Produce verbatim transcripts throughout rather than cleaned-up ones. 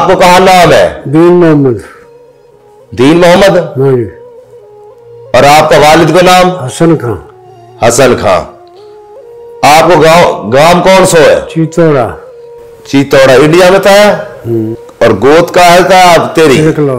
आपको कहा नाम है? दीन मोहम्मद। दीन मोहम्मद? हाँ जी। और आपका वालिद का नाम? हसन खां। हसन खां। आपको गांव गांव कौन सो है? चितौड़ा। चितौड़ा इंडिया में था। और गोद का है था आप तेरी?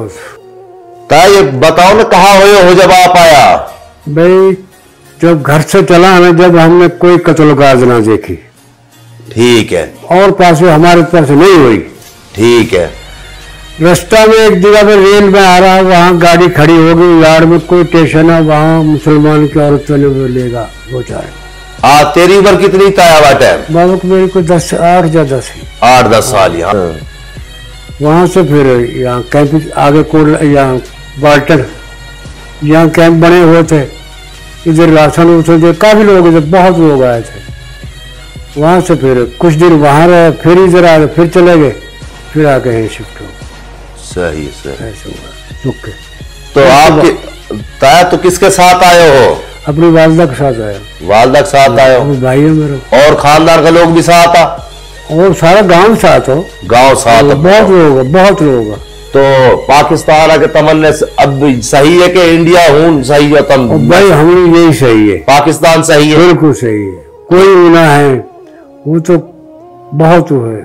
ता ये बताओ ना कहाँ हुए हो जब आप आया? भाई जब घर से चला ना, जब हमने कोई कत्लगाज ना देखी। ठीक है। और पास में हमारे पास नहीं हुई। ठीक है। रास्ता में एक जगह पे रेल में आ रहा है, वहाँ गाड़ी खड़ी हो गई, यार्ड में कोई स्टेशन है, वहाँ मुसलमान की औरतों ने वो लेगा वो चाहे। आ तेरी उम्र कितनी था टाइम? बाबा को मेरे को दस आठ या दस ही आठ दस साल। यहाँ वहाँ से फिर यहाँ कैंप आगे कोल यहाँ बाल्टन, यहाँ कैंप बने हुए थे, इधर राशन उसन थे, काफी लोग थे, बहुत लोग आए थे। वहाँ से फिर कुछ दिन वहाँ रहे, फिर इधर आ गए, फिर चले गए, फिर आके यहीं शिफ्ट हो। सही सही। ऐसे हुआ ओके। तो आप ताया तो किसके साथ आए हो? अपनी वालदा के साथ आया। वालदा के साथ आए हो? भाई है मेरा। और खानदान का लोग भी साथ आ? और सारा गांव साथ हो। गांव साथ? बहुत लोग बहुत लोग। तो पाकिस्तान आके तमन्ने अब सही है कि इंडिया हूँ सही है? तम भाई हम लोग यही सही है। पाकिस्तान सही है? बिल्कुल सही है, कोई गुना है वो तो बहुत है।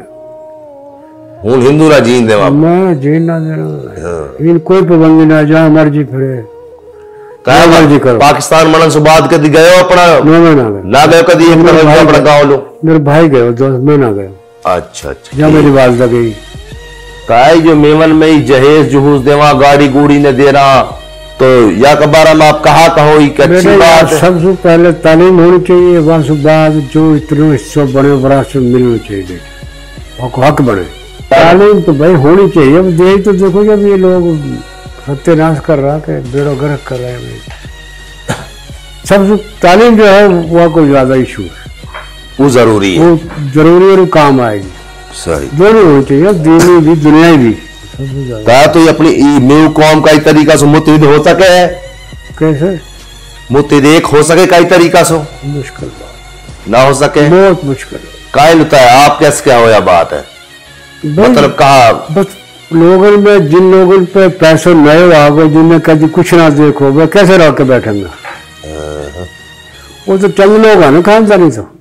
हूँ हिंदू ना जीन दे मैं जीन ना दे इन कोई पाबंदी ना, जहाँ मर्जी फिरे क्या मर्जी करो। पाकिस्तान मनन से बात कदी गए हो अपना? मैं ना गए ना गए कदी अपना गाँव लो? मेरे भाई गए दोस्त, मैं ना गए। अच्छा अच्छा। जहाँ मेरी वालदा गई। काई जो मेमन में ही जहेज जुहूज देवा गाड़ी गुड़ी ने दे रहा, तो या के बारे में आप कहा कहो अच्छी बात? सबसे पहले तालीम होनी चाहिए, वहाँ से बाद जो इतने हिस्सों बने बड़ा से मिलना चाहिए, हक बने। तालीम तो भाई होनी चाहिए। अब दे तो देखो जब ये लोग सत्यानाश कर रहा है, बेड़ो गर्क कर रहे हैं, सबसे तालीम जो है वह कोई ज्यादा इशू है, वो जरूरी है, वो जरूरी और काम आएगी। सही दोनों होनी चाहिए, दीनी भी दुनियाई भी। तो ये अपनी मेव कौम का तरीका से मुतहिद हो सके है? कैसे मुतहिद एक हो सके कई तरीका से? मुश्किल बात ना हो सके, बहुत मुश्किल है। कायल होता है आप कैसे क्या हो या बात है? मतलब कहा बस लोगों में जिन लोगों पे पैसे नए आ गए, जिनमें कभी कुछ ना देखो, वे कैसे रह के बैठेंगे? वो तो चंद लोग है ना खानदानी तो